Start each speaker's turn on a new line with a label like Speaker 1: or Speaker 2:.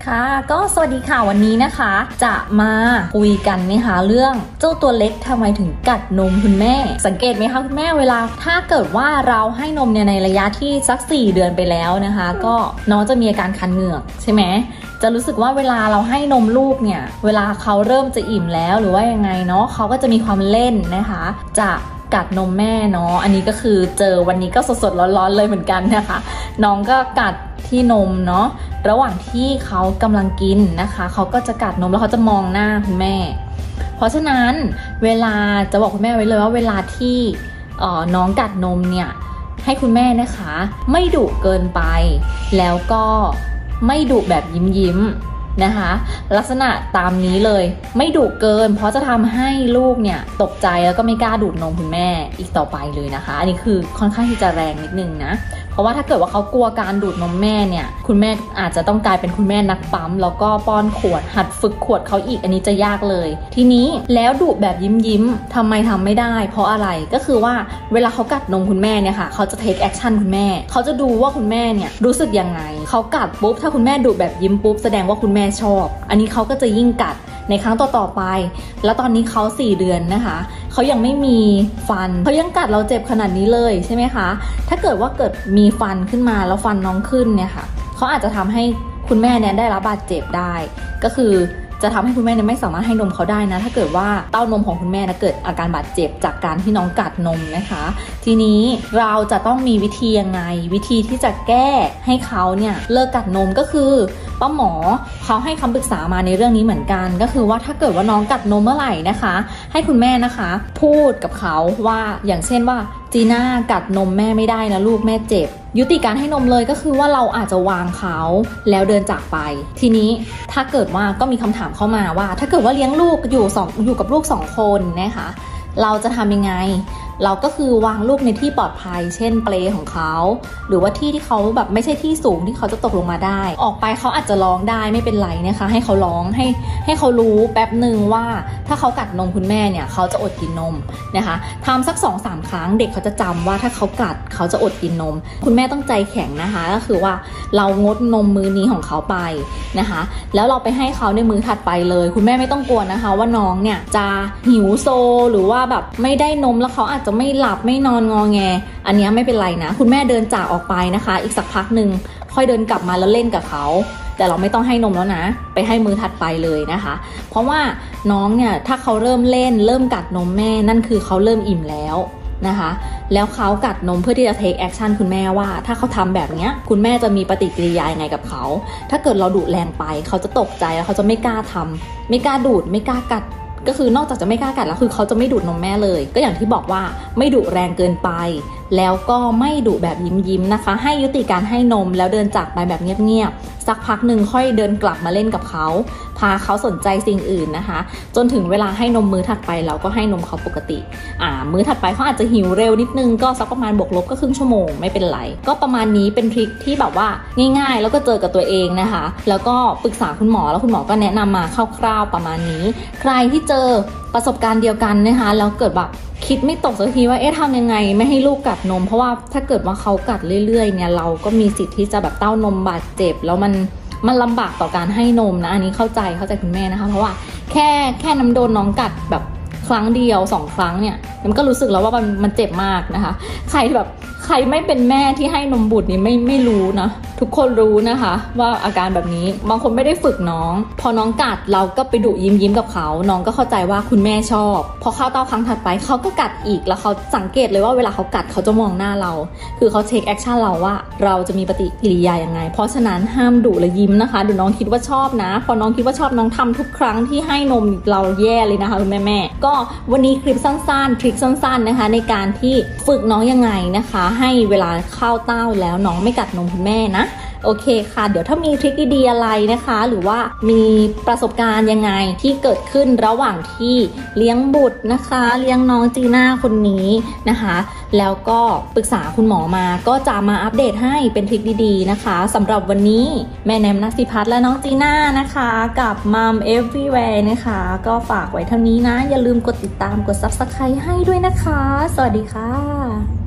Speaker 1: ค่ะก็สวัสดีค่ะวันนี้นะคะจะมาคุยกันนะคะเรื่องเจ้าตัวเล็กทำไมถึงกัดนมคุณแม่สังเกตไหมคะคุณแม่เวลาถ้าเกิดว่าเราให้นมเนี่ยในระยะที่สัก4 เดือนไปแล้วนะคะก็น้องจะมีอาการคันเหงือกใช่ไหมจะรู้สึกว่าเวลาเราให้นมลูกเนี่ยเวลาเขาเริ่มจะอิ่มแล้วหรือว่ายังไงเนาะเขาก็จะมีความเล่นนะคะจะกัดนมแม่เนาะอันนี้ก็คือเจอวันนี้ก็สดๆร้อนๆเลยเหมือนกันนะคะน้องก็กัดที่นมเนาะระหว่างที่เขากำลังกินนะคะเขาก็จะกัดนมแล้วเขาจะมองหน้าคุณแม่เพราะฉะนั้นเวลาจะบอกคุณแม่ไว้เลยว่าเวลาที่น้องกัดนมเนี่ยให้คุณแม่นะคะไม่ดุเกินไปแล้วก็ไม่ดุแบบยิ้มนะคะลักษณะตามนี้เลยไม่ดุเกินเพราะจะทำให้ลูกเนี่ยตกใจแล้วก็ไม่กล้าดูดนมคุณแม่อีกต่อไปเลยนะคะอันนี้คือค่อนข้างที่จะแรงนิดนึงนะเพราะว่าถ้าเกิดว่าเขากลัวการดูดนมแม่เนี่ยคุณแม่อาจจะต้องกลายเป็นคุณแม่นักปั๊มแล้วก็ป้อนขวดหัดฝึกขวดเขาอีกอันนี้จะยากเลยทีนี้แล้วดุแบบยิ้มทำไมทำไม่ได้เพราะอะไรก็คือว่าเวลาเขากัดนมคุณแม่เนี่ยค่ะเขาจะ take action คุณแม่เขาจะดูว่าคุณแม่เนี่ยรู้สึกยังไงเขากัดปุ๊บถ้าคุณแม่ดุแบบยิ้มปุ๊บแสดงว่าคุณแม่ชอบอันนี้เขาก็จะยิ่งกัดในครั้งต่อไปแล้วตอนนี้เขา4 เดือนนะคะเขายังไม่มีฟันเขายังกัดเราเจ็บขนาดนี้เลยใช่ไหมคะถ้าเกิดว่าเกิดมีฟันขึ้นมาแล้วฟันน้องขึ้นเนี่ยค่ะเขาอาจจะทำให้คุณแม่เนี่ยได้รับบาดเจ็บได้ก็คือจะทำให้คุณแม่เนี่ยไม่สามารถให้นมเขาได้นะถ้าเกิดว่าเต้านมของคุณแม่นะเกิดอาการบาดเจ็บจากการที่น้องกัดนมนะคะทีนี้เราจะต้องมีวิธียังไงวิธีที่จะแก้ให้เขาเนี่ยเลิกกัดนมก็คือป้าหมอเขาให้คำปรึกษามาในเรื่องนี้เหมือนกันก็คือว่าถ้าเกิดว่าน้องกัดนมเมื่อไหร่นะคะให้คุณแม่นะคะพูดกับเขาว่าอย่างเช่นว่าจีน่ากัดนมแม่ไม่ได้นะลูกแม่เจ็บยุติการให้นมเลยก็คือว่าเราอาจจะวางเขาแล้วเดินจากไปทีนี้ถ้าเกิดว่าก็มีคำถามเข้ามาว่าถ้าเกิดว่าเลี้ยงลูกอยู่กับลูก2 คนนะคะเราจะทำยังไงเราก็คือวางลูกในที่ปลอดภัยเช่นเปลของเขาหรือว่าที่ที่เขาแบบไม่ใช่ที่สูงที่เขาจะตกลงมาได้ออกไปเขาอาจจะร้องได้ไม่เป็นไรนะคะให้เขาร้องให้เขารู้แป๊บหนึ่งว่าถ้าเขากัดนมคุณแม่เนี่ยเขาจะอดกินนมนะคะทำสัก 2-3 ครั้งเด็กเขาจะจำว่าถ้าเขากัดเขาจะอดกินนมคุณแม่ต้องใจแข็งนะคะก็คือว่าเรางดนมมื้อนี้ของเขาไปนะคะแล้วเราไปให้เขาในมื้อถัดไปเลยคุณแม่ไม่ต้องกลัวนะคะว่าน้องเนี่ยจะหิวโซหรือว่าแบบไม่ได้นมแล้วเขาอาจจะไม่หลับไม่นอนงอแงอันนี้ไม่เป็นไรนะคุณแม่เดินจากออกไปนะคะอีกสักพักหนึ่งค่อยเดินกลับมาแล้วเล่นกับเขาแต่เราไม่ต้องให้นมแล้วนะไปให้มื้อถัดไปเลยนะคะเพราะว่าน้องเนี่ยถ้าเขาเริ่มเล่นเริ่มกัดนมแม่นั่นคือเขาเริ่มอิ่มแล้วนะคะแล้วเขากัดนมเพื่อที่จะ take action คุณแม่ว่าถ้าเขาทำแบบนี้คุณแม่จะมีปฏิกิริยายังไงกับเขาถ้าเกิดเราดุแรงไปเขาจะตกใจแล้วเขาจะไม่กล้าทำไม่กล้าดูดไม่กล้ากัดก็คือนอกจากจะไม่กล้ากัดแล้วคือเขาจะไม่ดูดนมแม่เลยก็อย่างที่บอกว่าไม่ดุแรงเกินไปแล้วก็ไม่ดุแบบยิ้มนะคะให้ยุติการให้นมแล้วเดินจากไปแบบเงียบๆสักพักหนึ่งค่อยเดินกลับมาเล่นกับเขาพาเขาสนใจสิ่งอื่นนะคะจนถึงเวลาให้นมมื้อถัดไปเราก็ให้นมเขาปกติมื้อถัดไปเขาอาจจะหิวเร็วนิดนึงก็สักประมาณบวกลบก็ครึ่งชั่วโมงไม่เป็นไรก็ประมาณนี้เป็นทริคที่แบบว่าง่ายๆแล้วก็เจอกับตัวเองนะคะแล้วก็ปรึกษาคุณหมอแล้วคุณหมอก็แนะนำมาคร่าวๆประมาณนี้ใครที่เจอประสบการณ์เดียวกันนะคะแล้วเกิดแบบคิดไม่ตกสักทีว่าทำยังไงไม่ให้ลูกกัดนมเพราะว่าถ้าเกิดว่าเขากัดเรื่อยๆเนี่ยเราก็มีสิทธิ์ที่จะแบบเต้านมบาดเจ็บแล้วมันลำบากต่อการให้นมนะอันนี้เข้าใจคุณแม่นะคะเพราะว่าแค่น้ำโดนน้องกัดแบบครั้งเดียว2 ครั้งเนี่ยมันก็รู้สึกแล้วว่ามันเจ็บมากนะคะใครไม่เป็นแม่ที่ให้นมบุตรนี่ไม่รู้นะทุกคนรู้นะคะว่าอาการแบบนี้บางคนไม่ได้ฝึกน้องพอน้องกัดเราก็ไปดุยิ้มกับเขาน้องก็เข้าใจว่าคุณแม่ชอบพอเข้าเต้าครั้งถัดไปเขาก็กัดอีกแล้วเขาสังเกตเลยว่าเวลาเขากัดเขาจะมองหน้าเราคือเขาเทคแอคชั่นเราว่าเราจะมีปฏิกิริยายังไงเพราะฉะนั้นห้ามดุและยิ้มนะคะดูน้องคิดว่าชอบนะพอน้องคิดว่าชอบน้องทำทุกครั้งที่ให้นมเราแย่เลยนะคะคุณแม่ก็วันนี้คลิปสั้นๆทริคสั้นๆนะคะในการที่ฝึกน้องยังไงนะคะให้เวลาเข้าเต้าแล้วน้องไม่กัดนมคุณแม่นะโอเคค่ะเดี๋ยวถ้ามีทริคดีๆอะไรนะคะหรือว่ามีประสบการณ์ยังไงที่เกิดขึ้นระหว่างที่เลี้ยงบุตรนะคะเลี้ยงน้องจีน่าคนนี้นะคะแล้วก็ปรึกษาคุณหมอมาก็จะมาอัปเดตให้เป็นทริคดีๆนะคะสำหรับวันนี้แม่แนมนักสิพัฒน์และน้องจีน่านะคะกับ Mom Everywhere นะคะก็ฝากไว้เท่านี้นะอย่าลืมกดติดตามกด Subscribe ให้ด้วยนะคะสวัสดีค่ะ